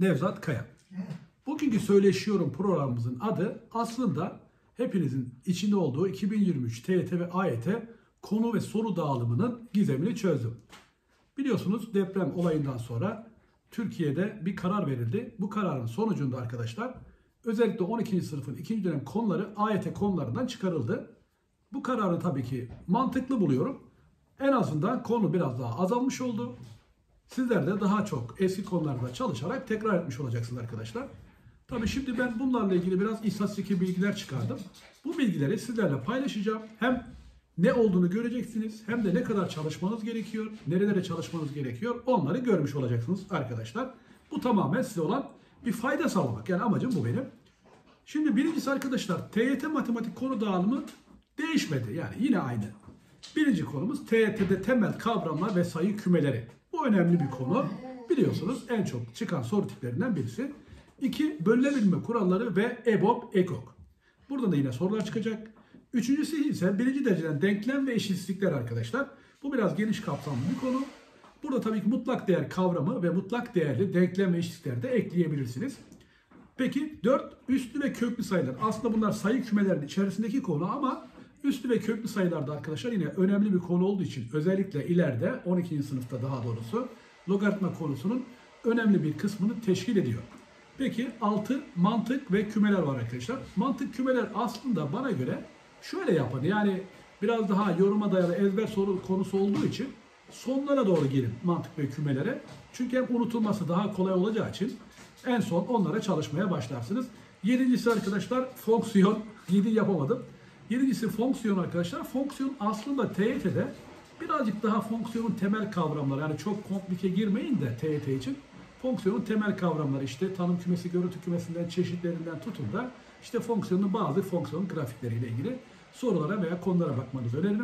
Nevzat Kaya. Bugünkü Söyleşiyorum programımızın adı aslında hepinizin içinde olduğu 2023 TYT ve AYT konu ve soru dağılımının gizemini çözdüm. Biliyorsunuz deprem olayından sonra Türkiye'de bir karar verildi. Bu kararın sonucunda arkadaşlar özellikle 12. sınıfın 2. dönem konuları AYT konularından çıkarıldı. Bu kararı tabii ki mantıklı buluyorum. En azından konu biraz daha azalmış oldu. Sizler de daha çok eski konularda çalışarak tekrar etmiş olacaksınız arkadaşlar. Tabii şimdi ben bunlarla ilgili biraz istatistik bilgiler çıkardım. Bu bilgileri sizlerle paylaşacağım. Hem ne olduğunu göreceksiniz hem de ne kadar çalışmanız gerekiyor, nerelere çalışmanız gerekiyor onları görmüş olacaksınız arkadaşlar. Bu tamamen size olan bir fayda sağlamak. Yani amacım bu benim. Şimdi birincisi arkadaşlar TYT matematik konu dağılımı değişmedi. Yani yine aynı. Birinci konumuz TYT'de temel kavramlar ve sayı kümeleri. Bu önemli bir konu. Biliyorsunuz en çok çıkan soru tiplerinden birisi. 2. Bölünebilme kuralları ve EBOB, EKOK. Buradan da yine sorular çıkacak. Üçüncüsü ise birinci dereceden denklem ve eşitsizlikler arkadaşlar. Bu biraz geniş kapsamlı bir konu. Burada tabii ki mutlak değer kavramı ve mutlak değerli denklem ve eşitsizlikler de ekleyebilirsiniz. Peki 4. Üslü ve köklü sayılar. Aslında bunlar sayı kümelerinin içerisindeki konu ama üslü ve köklü sayılarda arkadaşlar yine önemli bir konu olduğu için özellikle ileride 12. sınıfta daha doğrusu logaritma konusunun önemli bir kısmını teşkil ediyor. Peki 6. Mantık ve kümeler var arkadaşlar. Mantık kümeler aslında bana göre şöyle yapın. Yani biraz daha yoruma dayalı ezber soru konusu olduğu için sonlara doğru gelin mantık ve kümelere. Çünkü hem unutulması daha kolay olacağı için en son onlara çalışmaya başlarsınız. Yedincisi arkadaşlar fonksiyon. 7 yapamadım. Yedincisi fonksiyon arkadaşlar. Fonksiyon aslında TYT'de birazcık daha fonksiyonun temel kavramları. Yani çok komplike girmeyin de TYT için. Fonksiyonun temel kavramları işte tanım kümesi, görüntü kümesinden, çeşitlerinden tutun da işte fonksiyonun bazı fonksiyon grafikleriyle ilgili sorulara veya konulara bakmanızı öneririm.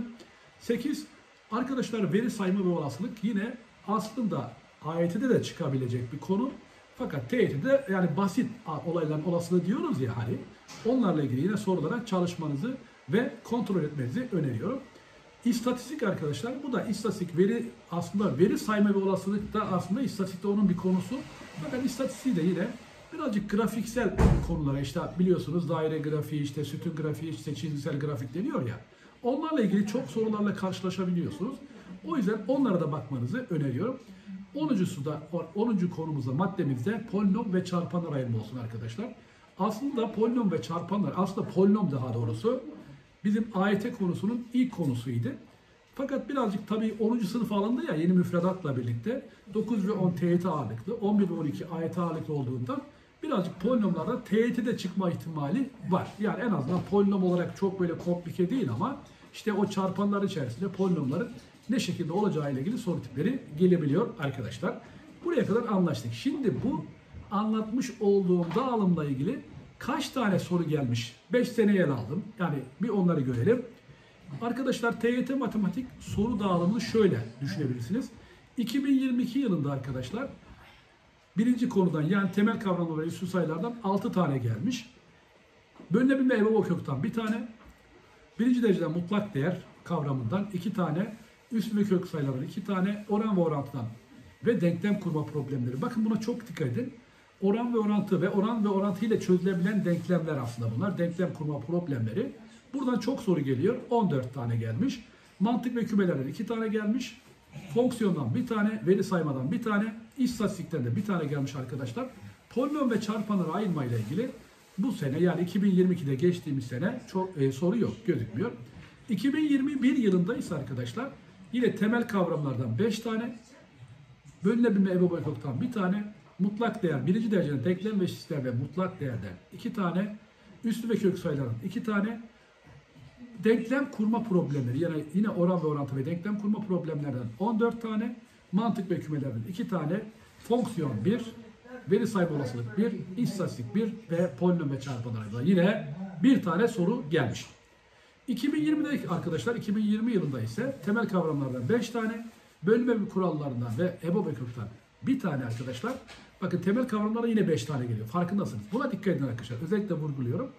8. Arkadaşlar veri sayma ve olasılık yine aslında AYT'de de çıkabilecek bir konu. Fakat TYT'de yani basit olayların olasılığı diyoruz ya hani onlarla ilgili yine sorulara çalışmanızı ve kontrol etmenizi öneriyorum. İstatistik arkadaşlar bu da istatistik veri aslında veri sayma ve olasılık da aslında istatistikte onun bir konusu. Fakat istatistiği de yine birazcık grafiksel konulara işte biliyorsunuz daire grafiği işte sütun grafiği işte çizgisel grafik deniyor ya. Onlarla ilgili çok sorularla karşılaşabiliyorsunuz. O yüzden onlara da bakmanızı öneriyorum. 10. konumuzda maddemizde polinom ve çarpanlar ayrımı olsun arkadaşlar. Aslında polinom ve çarpanlar aslında polinom daha doğrusu bizim AYT konusunun ilk konusuydu. Fakat birazcık tabii 10. sınıf alındı ya yeni müfredatla birlikte 9 ve 10 TYT ağırlıklı, 11 ve 12 AYT ağırlıklı olduğundan birazcık polinomlarda TYT'de çıkma ihtimali var. Yani en azından polinom olarak çok böyle komplike değil ama işte o çarpanlar içerisinde polinomların ne şekilde olacağı ile ilgili soru tipleri gelebiliyor arkadaşlar. Buraya kadar anlaştık. Şimdi bu anlatmış olduğum dağılımla ilgili kaç tane soru gelmiş? 5 seneye ele aldım. Yani bir onları görelim. Arkadaşlar TYT matematik soru dağılımını şöyle düşünebilirsiniz. 2022 yılında arkadaşlar birinci konudan yani temel kavramlar ve üstü sayılardan 6 tane gelmiş. Bölünebilme EBOB kökten bir tane. Birinci dereceden mutlak değer kavramından 2 tane. Üst ve kök sayılardan 2 tane. Oran ve orantıdan ve denklem kurma problemleri. Bakın buna çok dikkat edin. Oran ve orantı ve oran ve orantı ile çözülebilen denklemler aslında bunlar. Denklem kurma problemleri. Buradan çok soru geliyor. 14 tane gelmiş. Mantık ve kümelerden 2 tane gelmiş. Fonksiyondan bir tane, veri saymadan bir tane, istatistikten de bir tane gelmiş arkadaşlar. Polinom ve çarpanları ayırma ile ilgili bu sene yani 2022'de geçtiğimiz sene çok soru yok, gözükmüyor. 2021 yılında ise arkadaşlar yine temel kavramlardan 5 tane, bölünebilme EBOB kökten bir tane, mutlak değer birinci dereceden denklem ve eşitsizlikler ve mutlak değerden 2 tane, üslü ve kök sayılardan 2 tane, denklem kurma problemleri yani yine oran ve orantı ve denklem kurma problemlerden 14 tane, mantık ve kümelerden 2 tane, fonksiyon 1, veri sayma olasılık 1, istatistik 1 ve polinom ve çarpanlardan yine bir tane soru gelmiş. 2020'de arkadaşlar 2020 yılında ise temel kavramlardan 5 tane, bölme kurallarından ve EBOB kökten bir tane arkadaşlar. Bakın temel kavramlara yine 5 tane geliyor. Farkındasınız. Buna dikkat edin arkadaşlar. Özellikle vurguluyorum.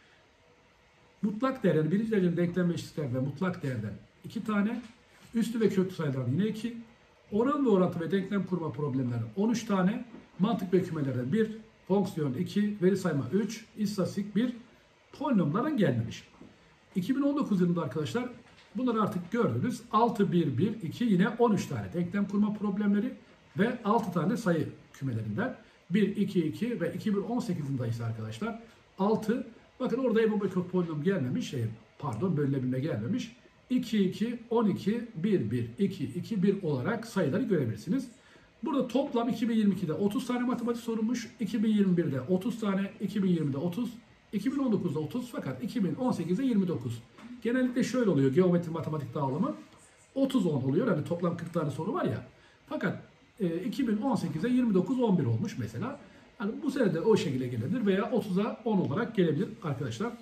Mutlak değer yani birinci dereceden denklem ve eşitsizlikler ve mutlak değerden 2 tane. Üstü ve köklü sayılardan yine 2. Oran ve orantı ve denklem kurma problemlerden 13 tane. mantık ve kümelerden 1, fonksiyon 2, veri sayma 3, istatistik 1, polinomlardan gelmemiş. 2019 yılında arkadaşlar bunları artık gördünüz. 6, 1, 1, 2 yine 13 tane denklem kurma problemleri ve 6 tane sayı kümelerinden 1, 2, 2 ve 2018 yılında ise arkadaşlar 6. Bakın orada Ebu Bekir polinom gelmemiş. Bölünebilme gelmemiş. 2, 2, 12, 1, 1, 2, 2, 1 olarak sayıları görebilirsiniz. Burada toplam 2022'de 30 tane matematik sorulmuş. 2021'de 30 tane, 2020'de 30, 2019'da 30 fakat 2018'de 29. Genellikle şöyle oluyor geometri matematik dağılımı. 30-10 oluyor. Hani toplam 40 tane soru var ya. Fakat 2018'de 29-11 olmuş mesela. Yani bu sene de o şekilde gelebilir veya 30'a 10 olarak gelebilir arkadaşlar.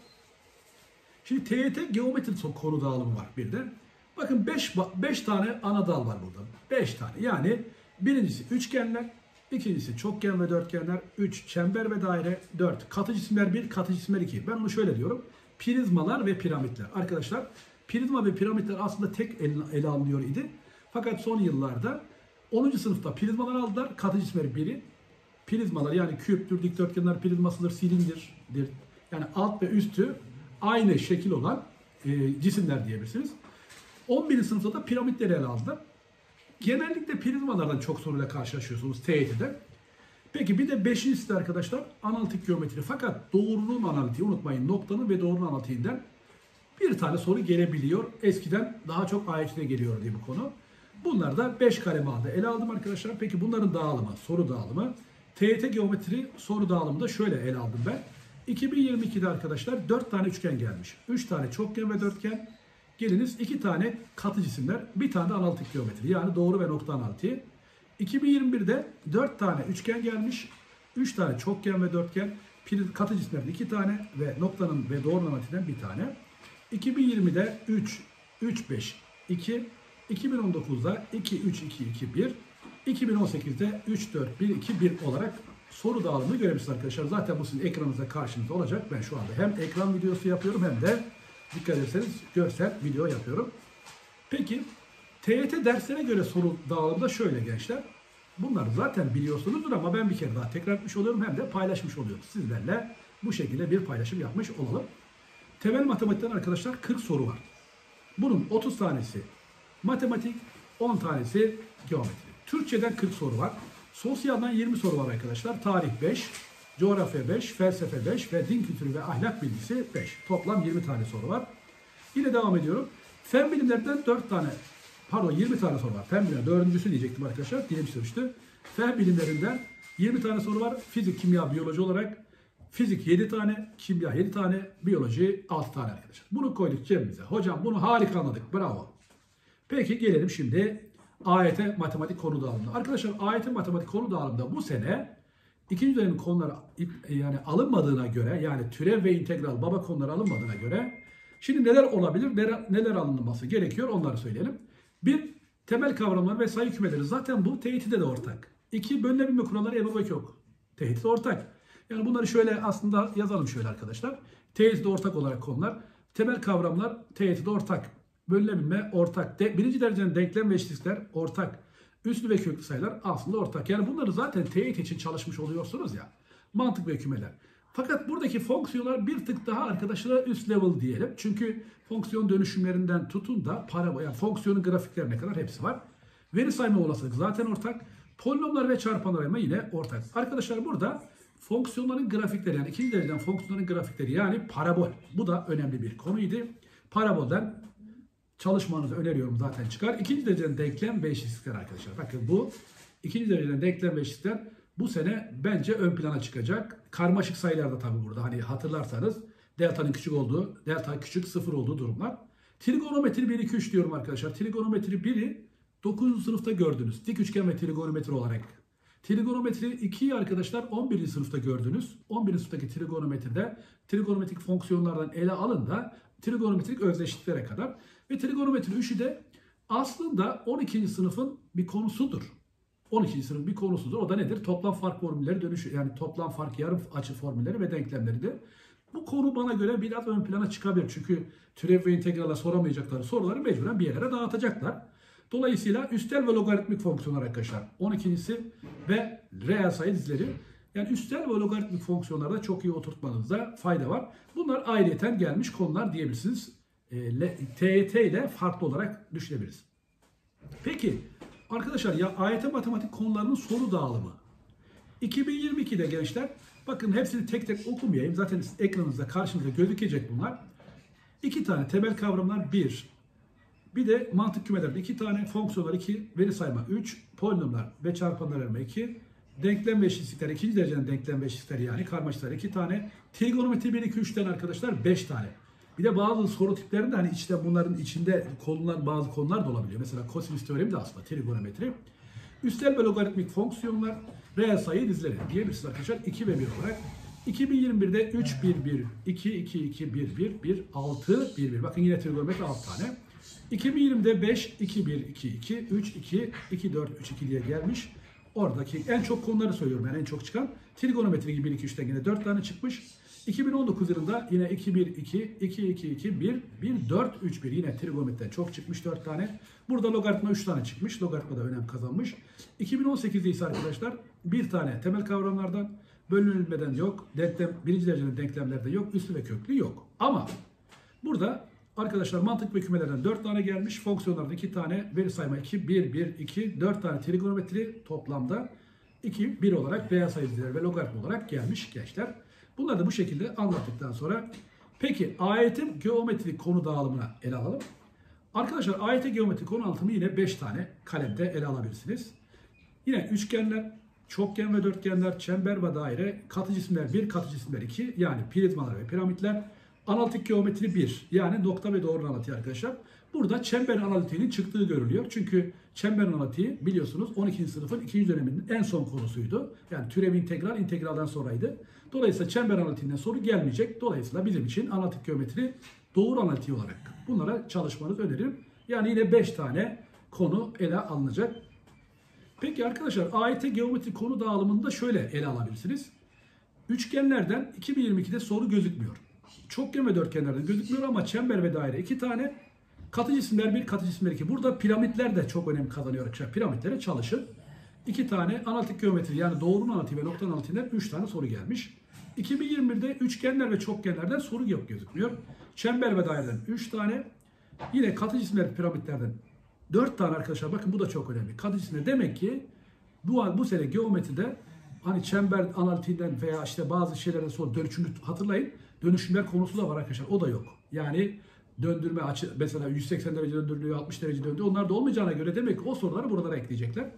Şimdi TYT geometri konu dağılımı var bir de. Bakın 5 tane ana dal var burada. 5 tane. Yani birincisi üçgenler, ikincisi çokgen ve dörtgenler, 3 çember ve daire, 4 katı cisimler 1, katı cisimler 2. Ben onu şöyle diyorum. Prizmalar ve piramitler. Arkadaşlar prizma ve piramitler aslında tek ele alınıyor idi. Fakat son yıllarda 10. sınıfta prizmalar aldılar. Katı cisimler 1'i. Prizmalar yani küptür, dikdörtgenler prizmasıdır, silindirdir. Yani alt ve üstü aynı şekil olan cisimler diyebilirsiniz. 11. sınıfta da piramitleri ele aldılar. Genellikle prizmalardan çok soruyla karşılaşıyorsunuz TYT'de. Peki bir de 5. site arkadaşlar analitik geometri. Fakat doğrunun analitiği unutmayın, noktanın ve doğrunun analitiğinden bir tane soru gelebiliyor. Eskiden daha çok AYT'de geliyor diye bu konu. Bunlar da 5 kaleme aldı. Ele aldım arkadaşlar. Peki bunların dağılımı, soru dağılımı. TYT geometri soru dağılımında şöyle ele aldım ben. 2022'de arkadaşlar 4 tane üçgen gelmiş. 3 tane çokgen ve dörtgen. Geliniz 2 tane katı cisimler, 1 tane de analitik geometri yani doğru ve nokta analitiği. 2021'de 4 tane üçgen gelmiş. 3 tane çokgen ve dörtgen. Katı cisimlerden 2 tane ve noktanın ve doğrunun analitiğinden 1 tane. 2020'de 3, 3, 5, 2. 2019'da 2, 3, 2, 2, 1. 2018'de 3, 4, 1, 2, 1 olarak soru dağılımını görebilirsiniz arkadaşlar. Zaten bu sizin ekranınızda karşınızda olacak. Ben şu anda hem ekran videosu yapıyorum hem de dikkat ederseniz görsel video yapıyorum. Peki TYT derslerine göre soru dağılımı da şöyle gençler. Bunları zaten biliyorsunuzdur ama ben bir kere daha tekrar etmiş oluyorum hem de paylaşmış oluyorum. Sizlerle bu şekilde bir paylaşım yapmış olalım. Temel matematikten arkadaşlar 40 soru var. Bunun 30 tanesi matematik, 10 tanesi geometri. Türkçeden 40 soru var. Sosyaldan 20 soru var arkadaşlar. Tarih 5, coğrafya 5, felsefe 5 ve din kültürü ve ahlak bilgisi 5. Toplam 20 tane soru var. Yine devam ediyorum. Fen bilimlerden 20 tane soru var. Fen bilimler dördüncüsü diyecektim arkadaşlar. Dilim sürçtü. Fen bilimlerinden 20 tane soru var. Fizik, kimya, biyoloji olarak. Fizik 7 tane, kimya 7 tane, biyoloji 6 tane arkadaşlar. Bunu koyduk cebimize. Hocam bunu harika anladık. Bravo. Peki gelelim şimdi AYT matematik konu dağılımına. Arkadaşlar AYT matematik konu dağılımında bu sene ikinci dönem konuları yani alınmadığına göre yani türev ve integral baba konuları alınmadığına göre şimdi neler olabilir, neler alınması gerekiyor onları söyleyelim. 1. Temel kavramlar ve sayı kümeleri. Zaten bu TYT'de de ortak. 2. Bölünebilme kuralları EBOBAK yok. TYT'de ortak. Yani bunları şöyle aslında yazalım şöyle arkadaşlar. TYT'de ortak olarak konular. Temel kavramlar TYT'de ortak. Bölünebilme ortak. Birinci dereceden denklem ve eşitlikler ortak. Üslü ve köklü sayılar aslında ortak. Yani bunları zaten TYT için çalışmış oluyorsunuz ya. Mantık ve kümeler. Fakat buradaki fonksiyonlar bir tık daha arkadaşlar üst level diyelim. Çünkü fonksiyon dönüşümlerinden tutun da yani fonksiyonun grafiklerine kadar hepsi var. Veri sayma olasılık zaten ortak. Polinomlar ve çarpanlar ayırma yine ortak. Arkadaşlar burada fonksiyonların grafikleri yani ikinci dereceden fonksiyonların grafikleri yani parabol. Bu da önemli bir konuydu. Parabolden çalışmanızı öneriyorum zaten çıkar. İkinci dereceden denklem ve eşitlikler arkadaşlar. Bakın bu ikinci dereceden denklem ve eşitlikler bu sene bence ön plana çıkacak. Karmaşık sayılarda tabii burada. Hani hatırlarsanız delta'nın küçük olduğu, delta küçük sıfır olduğu durumlar. Trigonometri 1, 2, 3 diyorum arkadaşlar. Trigonometri 1'i 9. sınıfta gördünüz. Dik üçgen ve trigonometri olarak. Trigonometri 2'yi arkadaşlar 11. sınıfta gördünüz. 11. sınıftaki trigonometride trigonometrik fonksiyonlardan ele alın da trigonometrik özdeşliklere kadar. Ve trigonometri 3'ü de aslında 12. sınıfın bir konusudur. 12. sınıfın bir konusudur. O da nedir? Toplam fark formülleri dönüşü yani toplam fark yarım açı formülleri ve denklemleridir. Bu konu bana göre biraz ön plana çıkabilir. Çünkü türev ve integrala soramayacakları soruları mecburen bir yerlere dağıtacaklar. Dolayısıyla üstel ve logaritmik fonksiyonlar arkadaşlar 12.si ve reel sayı dizileri. Yani üstel ve logaritmik fonksiyonlarda çok iyi oturtmanızda fayda var. Bunlar ayrıyeten gelmiş konular diyebilirsiniz. TYT ile farklı olarak düşünebiliriz. Peki arkadaşlar ya AYT matematik konularının soru dağılımı. 2022'de gençler bakın hepsini tek tek okumayayım. Zaten ekranınızda karşınızda gözükecek bunlar. 2 tane temel kavramlar 1. Bir de mantık kümelerde 2 tane, fonksiyonlar 2, veri sayma 3, polinomlar ve çarpanlar 2, denklem ve eşitlikler 2. derecenin denklem ve eşitlikleri yani karmaşıklar 2 tane, trigonometri 1, 2, 3'ten arkadaşlar 5 tane. Bir de bazı soru tiplerinde hani işte bunların içinde konulan bazı konular da olabiliyor. Mesela kosinüs teoremi de aslında trigonometri. Üstel ve logaritmik fonksiyonlar, reel sayı dizileri diyebilirsiniz arkadaşlar 2 ve 1 olarak. 2021'de 3, 1, 1, 2, 2, 2, 1, 1, 1, 6, 1, 1. Bakın yine trigonometri 6 tane. 2020'de 5, 2, 1, 2, 2, 3, 2, 2, 4, 3, 2 diye gelmiş. Oradaki en çok konuları söylüyorum ben en çok çıkan. Trigonometri gibi 1, 2, 3'ten yine 4 tane çıkmış. 2019 yılında yine 2, 1, 2, 2, 2, 2, 1, 1, 4, 3, 1. Yine trigonometriden çok çıkmış 4 tane. Burada logaritma 3 tane çıkmış. Logaritma da önem kazanmış. 2018'de ise arkadaşlar bir tane temel kavramlardan, bölünülmeden yok. Denklem, birinci derecenin denklemlerde yok. Üslü ve köklü yok. Ama burada arkadaşlar mantık ve kümelerden 4 tane gelmiş. Fonksiyonlarda 2 tane, veri sayma 2, 1, 1, 2, 4 tane trigonometri toplamda 2, 1 olarak reel sayı dizileri ve logaritma olarak gelmiş gençler. Bunları da bu şekilde anlattıktan sonra peki AYT geometri konu dağılımına ele alalım. Arkadaşlar AYT geometri konu dağılımı yine 5 tane kalemde ele alabilirsiniz. Yine üçgenler, çokgen ve dörtgenler, çember ve daire, katı cisimler 1, katı cisimler 2 yani prizmalar ve piramitler, analitik geometri 1 yani nokta ve doğru analitiği arkadaşlar. Burada çember analitiğinin çıktığı görülüyor. Çünkü çember analitiği biliyorsunuz 12. sınıfın 2. döneminin en son konusuydu. Yani türev integral integralden sonraydı. Dolayısıyla çember analitiğinden soru gelmeyecek. Dolayısıyla bizim için analitik geometri doğru analitiği olarak bunlara çalışmanızı öneririm. Yani yine 5 tane konu ele alınacak. Peki arkadaşlar AYT geometri konu dağılımında şöyle ele alabilirsiniz. Üçgenlerden 2022'de soru gözükmüyor. Çokgen ve dörtgenlerden gözükmüyor ama çember ve daire 2 tane. Katı cisimler 1, katı cisimler 2. Burada piramitler de çok önem kazanıyor arkadaşlar. Piramitlere çalışın. 2 tane analitik geometri yani doğru analitiği ve nokta analitiğinden 3 tane soru gelmiş. 2021'de üçgenler ve çokgenlerden soru yok gözükmüyor. Çember ve daireden 3 tane. Yine katı cisimler piramitlerden 4 tane arkadaşlar. Bakın bu da çok önemli. Katı cisimler demek ki bu sene geometride hani çember analitiğinden veya işte bazı şeylerden sonra dönüşümü hatırlayın. Dönüşümler konusu da var arkadaşlar. O da yok. Yani döndürme açı mesela 180 derece döndürülüyor, 60 derece döndürülüyor. Onlar da olmayacağına göre demek ki o soruları buralara ekleyecekler.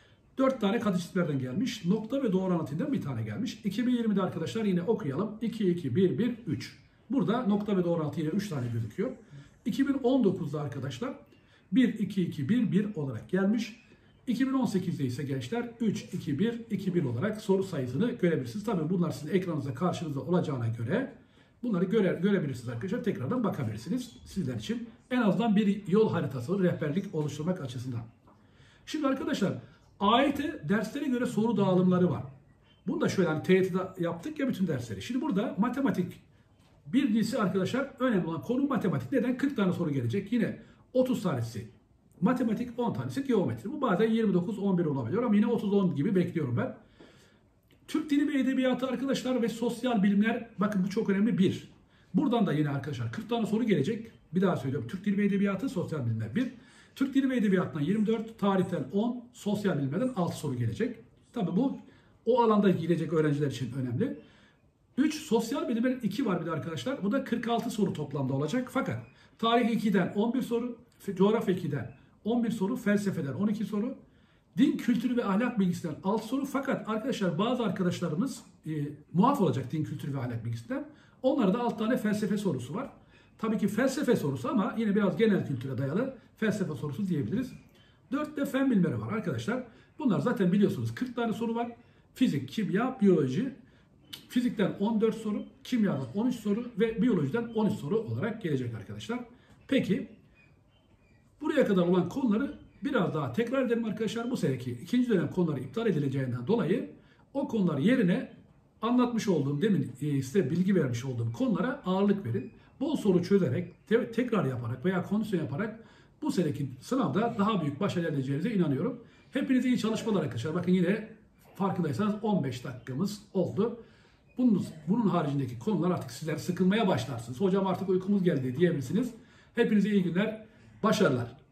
4 tane katı cisimlerden gelmiş. Nokta ve doğru analitiğinden bir tane gelmiş. 2020'de arkadaşlar yine okuyalım. 2, 2, 1, 1, 3. Burada nokta ve doğru analitiği 3 tane gözüküyor. 2019'da arkadaşlar 1, 2, 2, 1, 1 olarak gelmiş. 2018'de ise gençler 3, 2, 1, 2, 1 olarak soru sayısını görebilirsiniz. Tabii bunlar sizin ekranınızda karşınızda olacağına göre bunları görebilirsiniz arkadaşlar. Tekrardan bakabilirsiniz sizler için. En azından bir yol haritası, rehberlik oluşturmak açısından. Şimdi arkadaşlar AYT derslere göre soru dağılımları var. Bunu da şöyle hani TYT'de yaptık ya bütün dersleri. Şimdi burada matematik birincisi arkadaşlar önemli olan konu matematik. Neden? 40 tane soru gelecek. Yine 30 tanesi matematik, 10 tanesi geometri. Bu bazen 29-11 olabiliyor ama yine 30-10 gibi bekliyorum ben. Türk dili ve edebiyatı arkadaşlar ve sosyal bilimler bakın bu çok önemli 1. Buradan da yine arkadaşlar 40 tane soru gelecek. Bir daha söylüyorum. Türk dili ve edebiyatı, sosyal bilimler 1. Türk dili ve edebiyatından 24, tarihten 10, sosyal bilimlerden 6 soru gelecek. Tabii bu o alanda gelecek öğrenciler için önemli. 3 sosyal bilimlerin 2 var bir de arkadaşlar. Bu da 46 soru toplamda olacak. Fakat tarih 2'den 11 soru, coğrafya 2'den 11 soru, felsefeden 12 soru, din kültürü ve ahlak bilgisinden 6 soru. Fakat arkadaşlar bazı arkadaşlarımız muaf olacak din kültürü ve ahlak bilgisinden. Onlarda da 6 tane felsefe sorusu var. Tabii ki felsefe sorusu ama yine biraz genel kültüre dayalı felsefe sorusu diyebiliriz. 4 de fen bilimleri var arkadaşlar. Bunlar zaten biliyorsunuz 40 tane soru var. Fizik, kimya, biyoloji. Fizikten 14 soru, kimyadan 13 soru ve biyolojiden 13 soru olarak gelecek arkadaşlar. Peki buraya kadar olan konuları biraz daha tekrar edelim arkadaşlar. Bu seneki ikinci dönem konuları iptal edileceğinden dolayı o konular yerine anlatmış olduğum, demin size bilgi vermiş olduğum konulara ağırlık verin. Bol soru çözerek, tekrar yaparak veya kondisyon yaparak bu seneki sınavda daha büyük başarı elde edeceğinize inanıyorum. Hepinize iyi çalışmalar arkadaşlar. Bakın yine farkındaysanız 15 dakikamız oldu. Bunun haricindeki konular artık sizler sıkılmaya başlarsınız. Hocam artık uykumuz geldi diyebilirsiniz. Hepinize iyi günler, başarılar.